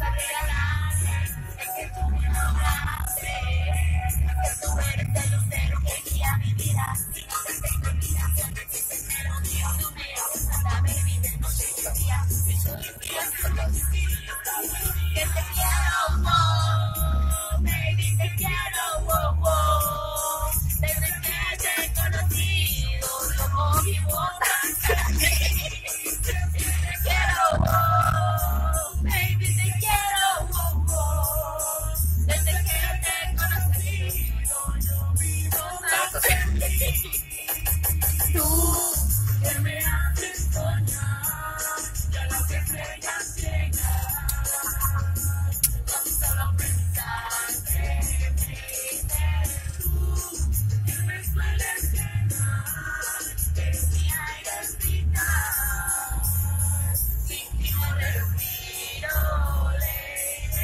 a regalar, es que tú me lograste, que tú eres el lucero que guía mi vida. Si no te tengo en vida, siempre existe melodía. Tú me haces tanta baby de noche y de día. Y soy fría, solo te pido que te quiero, wow, baby, te quiero, wow, wow. Desde que te he conocido, loco vivo tan para ti. Te quiero, wow, baby, te quiero, wow, wow. Desde que te he conocido, yo vivo tan para ti. Tú que me haces soñar, ya las estrellas llegan. Con solo pensarte, baby, tú que me sueles llenar, eres mi aire vital. Sin ti no respiro, lady.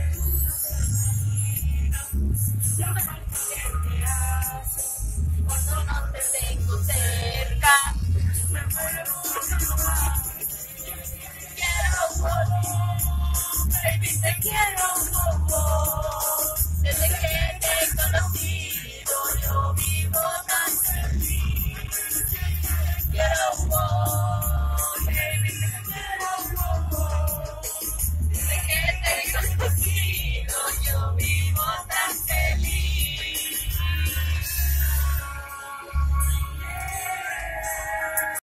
Yo me imagino que te haces cuando no te tengo cerca. Me muero por más. Te quiero, oh, baby, te quiero.